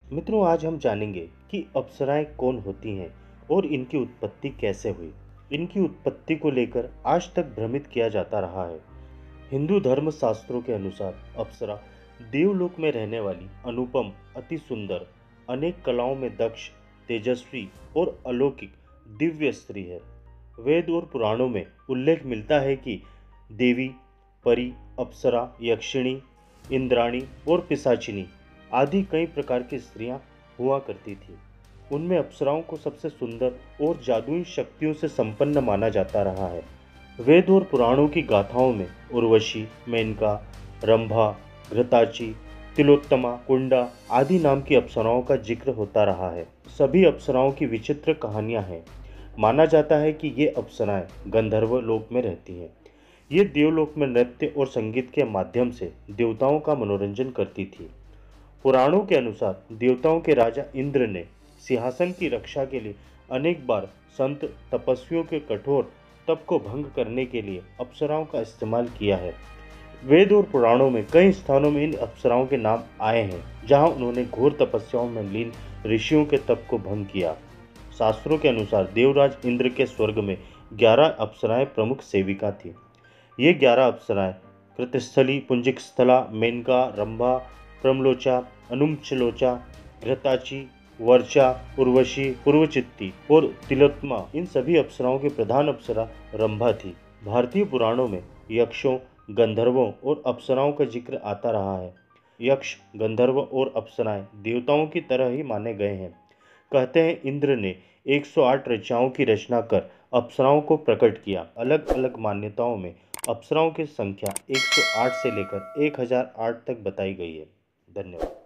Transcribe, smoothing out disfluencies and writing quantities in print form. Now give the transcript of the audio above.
मित्रों, आज हम जानेंगे कि अप्सराएं कौन होती हैं और इनकी उत्पत्ति कैसे हुई। इनकी उत्पत्ति को लेकर आज तक भ्रमित किया जाता रहा है। हिंदू धर्म शास्त्रों के अनुसार अप्सरा देवलोक में रहने वाली अनुपम, अति सुंदर, अनेक कलाओं में दक्ष, तेजस्वी और अलौकिक दिव्य स्त्री है। वेद और पुराणों में उल्लेख मिलता है कि देवी, परी, अप्सरा, यक्षिणी, इंद्राणी और पिशाचिनी आदि कई प्रकार की स्त्रियां हुआ करती थी। उनमें अप्सराओं को सबसे सुंदर और जादुई शक्तियों से संपन्न माना जाता रहा है। वेद और पुराणों की गाथाओं में उर्वशी, मेनका, रंभा, घृताची, तिलोत्तमा, कुंडा आदि नाम की अप्सराओं का जिक्र होता रहा है। सभी अप्सराओं की विचित्र कहानियां हैं। माना जाता है कि ये अप्सराएं गंधर्व लोक में रहती हैं। ये देवलोक में नृत्य और संगीत के माध्यम से देवताओं का मनोरंजन करती थी। पुराणों के अनुसार देवताओं के राजा इंद्र ने सिंहासन की रक्षा के लिए अनेक बार संत तपस्वियों के कठोर तप को भंग करने के लिए अप्सराओं का इस्तेमाल किया है। वेद और पुराणों में कई स्थानों में इन अप्सराओं के नाम आए हैं, जहां उन्होंने घोर तपस्याओं में लीन ऋषियों के तप को भंग किया। शास्त्रों के अनुसार देवराज इंद्र के स्वर्ग में 11 अप्सराएं प्रमुख सेविका थीं। ये 11 अप्सराएं कृतस्थली, पुंजिकस्थला, मेनका, रंभा, प्रमलोचा, अनुमचलोचा, घृताची, वर्चा, उर्वशी, पूर्वचित्ती और तिलोत्तमा इन सभी अप्सराओं की प्रधान अप्सरा रंभा थी। भारतीय पुराणों में यक्षों, गंधर्वों और अप्सराओं का जिक्र आता रहा है। यक्ष, गंधर्व और अप्सराएं देवताओं की तरह ही माने गए हैं। कहते हैं इंद्र ने 108 ऋचाओं की रचना कर अप्सराओं को प्रकट किया। अलग अलग मान्यताओं में अप्सराओं की संख्या 108 से लेकर 1008 तक बताई गई है। धन्यवाद।